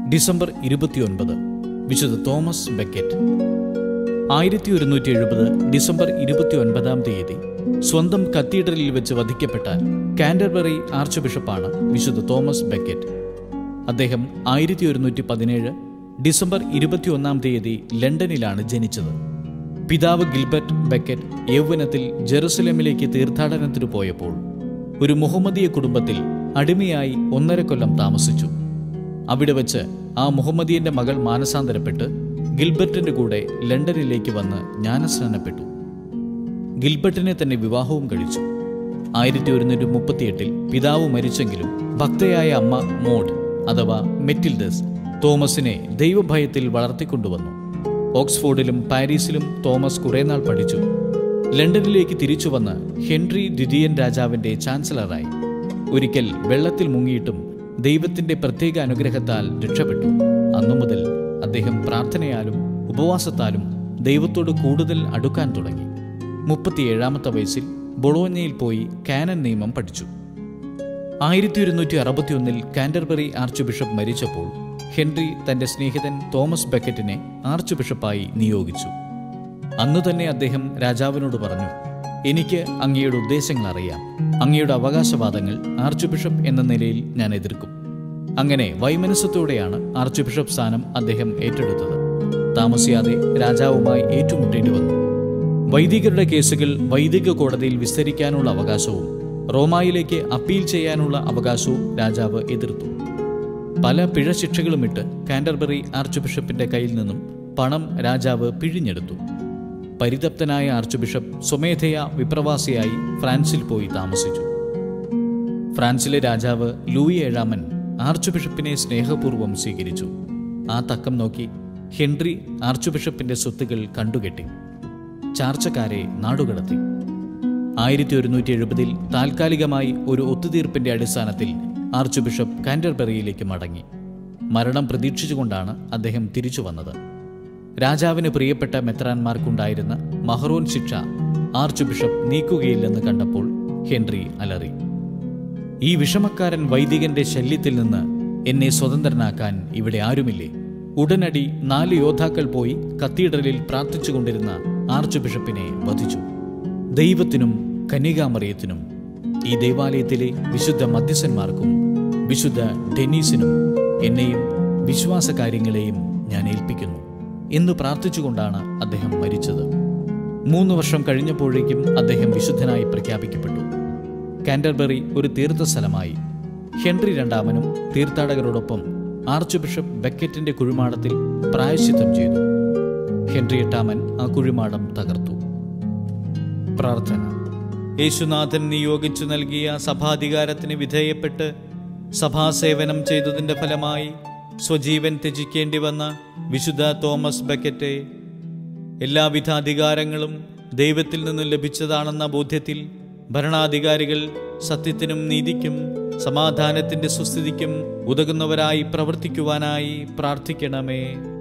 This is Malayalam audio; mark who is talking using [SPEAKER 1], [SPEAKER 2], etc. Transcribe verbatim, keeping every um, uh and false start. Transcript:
[SPEAKER 1] ഡിസംബർ ഇരുപത്തിയൊൻപത് വിശുദ്ധ തോമസ് ബെക്കറ്റ്. ആയിരത്തി ഒരുന്നൂറ്റി എഴുപത് ഡിസംബർ ഇരുപത്തി ഒൻപതാം തീയതി സ്വന്തം കത്തീഡ്രലിൽ വെച്ച് വധിക്കപ്പെട്ട കാൻറ്റർബറി ആർച്ച് ബിഷപ്പാണ് വിശുദ്ധ തോമസ് ബെക്കറ്റ്. അദ്ദേഹം ആയിരത്തി ഒരുന്നൂറ്റി പതിനേഴ് ഡിസംബർ ഇരുപത്തിയൊന്നാം തീയതി ലണ്ടനിലാണ് ജനിച്ചത്. പിതാവ് ഗിൽബർട്ട് ബെക്കറ്റ് യൗവനത്തിൽ ജെറുസലേമിലേക്ക് തീർത്ഥാടനത്തിന് പോയപ്പോൾ ഒരു മുഹമ്മദീയ കുടുംബത്തിൽ അടിമയായി ഒന്നര കൊല്ലം താമസിച്ചു. അവിടെ വച്ച് ആ മുഹമ്മദീയന്റെ മകൾ മാനസാന്തരപ്പെട്ട് ഗിൽബർട്ടിന്റെ കൂടെ ലണ്ടനിലേക്ക് വന്ന് ജ്ഞാനസ്നാനപ്പെട്ടു. ഗിൽബർട്ടിനെ തന്നെ വിവാഹവും കഴിച്ചു. ആയിരത്തി ഒരുന്നൂറ്റി മുപ്പത്തിയെട്ടിൽ പിതാവ് മരിച്ചെങ്കിലും ഭക്തയായ അമ്മ മോഡ് അഥവാ മെറ്റിൽഡസ് തോമസിനെ ദൈവഭയത്തിൽ വളർത്തിക്കൊണ്ടുവന്നു. ഓക്സ്ഫോർഡിലും പാരീസിലും തോമസ് കുറേ നാൾ പഠിച്ചു. ലണ്ടനിലേക്ക് തിരിച്ചു വന്ന് ഹെൻറി ദ്വിതീയൻ രാജാവിന്റെ ചാൻസലറായി. ഒരിക്കൽ വെള്ളത്തിൽ മുങ്ങിയിട്ടും ദൈവത്തിന്റെ പ്രത്യേക അനുഗ്രഹത്താൽ രക്ഷപ്പെട്ടു. അന്നു മുതൽ അദ്ദേഹം പ്രാർത്ഥനയാലും ഉപവാസത്താലും ദൈവത്തോട് കൂടുതൽ അടുക്കാൻ തുടങ്ങി. മുപ്പത്തിയേഴാമത്തെ വയസ്സിൽ ബൊളോഞ്ഞയിൽ പോയി കാനൻ നിയമം പഠിച്ചു. ആയിരത്തി ഒരുന്നൂറ്റി അറുപത്തിയൊന്നിൽ കാൻറ്റർബറി ആർച്ച് ബിഷപ്പ് മരിച്ചപ്പോൾ ഹെൻറി തന്റെ സ്നേഹിതൻ തോമസ് ബെക്കറ്റിനെ ആർച്ച് ബിഷപ്പായി നിയോഗിച്ചു. അന്നു തന്നെ അദ്ദേഹം രാജാവിനോട് പറഞ്ഞു, എനിക്ക് അങ്ങയുടെ ഉദ്ദേശങ്ങൾ അറിയാം. അങ്ങയുടെ അവകാശവാദങ്ങൾ ആർച്ച് ബിഷപ്പ് എന്ന നിലയിൽ ഞാൻ എതിർക്കും. അങ്ങനെ വൈമനസ്യത്തോടെയാണ് ആർച്ച് ബിഷപ്പ് സ്ഥാനം അദ്ദേഹം ഏറ്റെടുത്തത്. താമസിയാതെ രാജാവുമായി ഏറ്റുമുട്ടേണ്ടി വന്നു. വൈദികരുടെ കേസുകൾ വൈദിക കോടതിയിൽ വിസ്തരിക്കാനുള്ള അവകാശവും റോമായിലേക്ക് അപ്പീൽ ചെയ്യാനുള്ള അവകാശവും രാജാവ് എതിർത്തു. പല പിഴശിക്ഷകളുമിട്ട് കാൻറ്റർബറി ആർച്ച് ബിഷപ്പിന്റെ കയ്യിൽ നിന്നും പണം രാജാവ് പിഴിഞ്ഞെടുത്തു. പരിതപ്തനായ ആർച്ച് ബിഷപ്പ് സ്വമേധയാ വിപ്രവാസിയായി ഫ്രാൻസിൽ പോയി താമസിച്ചു. ഫ്രാൻസിലെ രാജാവ് ലൂയി ഏഴാമൻ ആർച്ച് ബിഷപ്പിനെ സ്നേഹപൂർവ്വം സ്വീകരിച്ചു. ആ തക്കം നോക്കി ഹെൻറി ആർച്ച് ബിഷപ്പിന്റെ സ്വത്തുകൾ കണ്ടുകെട്ടി ചാർച്ചക്കാരെ നാടുകടത്തി. ആയിരത്തി ഒരുന്നൂറ്റി എഴുപതിൽ താൽക്കാലികമായി ഒരു ഒത്തുതീർപ്പിന്റെ അടിസ്ഥാനത്തിൽ ആർച്ച് ബിഷപ്പ് കാൻറ്റർബറിയിലേക്ക് മടങ്ങി. മരണം പ്രതീക്ഷിച്ചുകൊണ്ടാണ് അദ്ദേഹം തിരിച്ചു വന്നത്. രാജാവിന് പ്രിയപ്പെട്ട മെത്രാന്മാർക്കുണ്ടായിരുന്ന മഹറോൻ ശിക്ഷ ആർച്ച് ബിഷപ്പ് നീക്കുകയില്ലെന്ന് കണ്ടപ്പോൾ ഹെൻറി അലറി, ഈ വിഷമക്കാരൻ വൈദികന്റെ ശല്യത്തിൽ നിന്ന് എന്നെ സ്വതന്ത്രനാക്കാൻ ഇവിടെ ആരുമില്ലേ? ഉടനടി നാല് യോദ്ധാക്കൾ പോയി കത്തീഡ്രലിൽ പ്രാർത്ഥിച്ചുകൊണ്ടിരുന്ന ആർച്ച് ബിഷപ്പിനെ വധിച്ചു. ദൈവത്തിനും കന്യകാമറിയത്തിനും ഈ ദേവാലയത്തിലെ വിശുദ്ധ മധ്യസ്ഥന്മാർക്കും വിശുദ്ധ ഡെനീസിനും എന്നെയും വിശ്വാസകാര്യങ്ങളെയും ഞാൻ ഏൽപ്പിക്കുന്നു എന്ന് പ്രാർത്ഥിച്ചുകൊണ്ടാണ് അദ്ദേഹം മരിച്ചത്. മൂന്ന് വർഷം കഴിഞ്ഞപ്പോഴേക്കും അദ്ദേഹം വിശുദ്ധനായി പ്രഖ്യാപിക്കപ്പെട്ടു. കാൻറ്റർബറി ഒരു തീർത്ഥസ്ഥലമായി. ഹെൻറി രണ്ടാമനും തീർത്ഥാടകരോടൊപ്പം ആർച്ച് ബിഷപ്പ് ബെക്കറ്റിന്റെ കുഴിമാടത്തിൽ പ്രായശ്ചിത്തം ചെയ്തു. ഹെൻറി എട്ടാമൻ ആ കുഴിമാടം തകർത്തു. പ്രാർത്ഥന. യേശുനാഥൻ നിയോഗിച്ചു നൽകിയ സഭാധികാരത്തിന് വിധേയപ്പെട്ട് സഭാസേവനം ചെയ്തതിന്റെ ഫലമായി സ്വജീവൻ ത്യജിക്കേണ്ടി വന്ന വിശുദ്ധ തോമസ് ബെക്കറ്റെ എല്ലാവിധ അധികാരങ്ങളും ദൈവത്തിൽ നിന്നും ലഭിച്ചതാണെന്ന ബോധ്യത്തിൽ ഭരണാധികാരികൾ സത്യത്തിനും നീതിക്കും സമാധാനത്തിന്റെ സുസ്ഥിതിക്കും ഉതകുന്നവരായി പ്രവർത്തിക്കുവാനായി പ്രാർത്ഥിക്കണമേ.